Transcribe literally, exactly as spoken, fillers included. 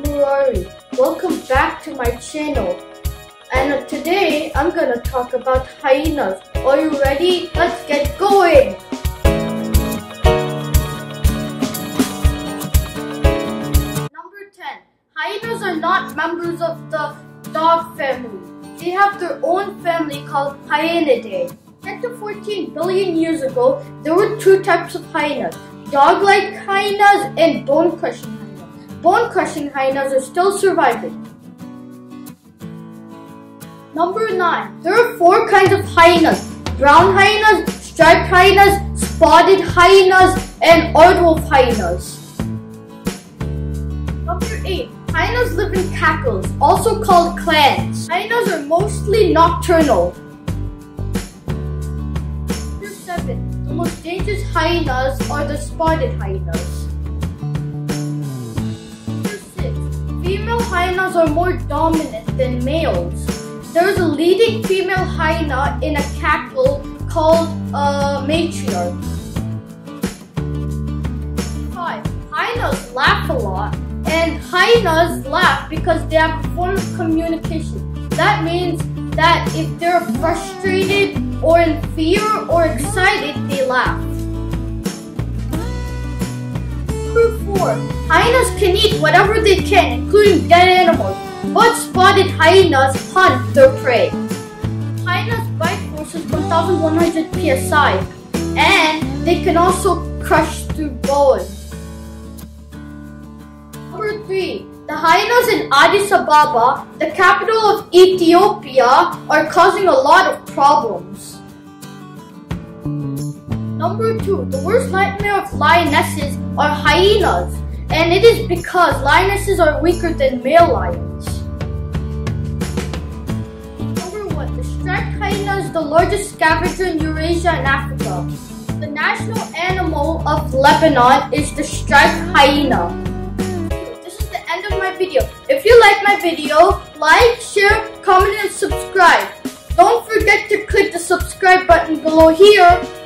Murari. Welcome back to my channel. And today I'm gonna talk about hyenas. Are you ready? Let's get going! Number ten. Hyenas are not members of the dog family. They have their own family called Hyenidae. ten to fourteen billion years ago, there were two types of hyenas. Dog-like hyenas and bone-crushing hyenas. Bone-crushing hyenas are still surviving. Number nine. There are four kinds of hyenas. Brown hyenas, striped hyenas, spotted hyenas, and aardwolf hyenas. Number eight. Hyenas live in cackles, also called clans. Hyenas are mostly nocturnal. Number seven. The most dangerous hyenas are the spotted hyenas. Number six. Female hyenas are more dominant than males. There is a leading female hyena in a cackle called a matriarch. Five. Hyenas laugh a lot. And hyenas laugh because they have a form of communication. That means that if they're frustrated or in fear or excited, they laugh. Number four. Hyenas can eat whatever they can, including dead animals, but spotted hyenas hunt their prey. Hyenas' bite force is one thousand one hundred P S I, and they can also crush through bones. Number three. The hyenas in Addis Ababa, the capital of Ethiopia, are causing a lot of problems. Number two. The worst nightmare of lionesses are hyenas, and it is because lionesses are weaker than male lions. Number one. The striped hyena is the largest scavenger in Eurasia and Africa. The national animal of Lebanon is the striped hyena. End of my video. If you like my video, like, share, comment, and subscribe. Don't forget to click the subscribe button below here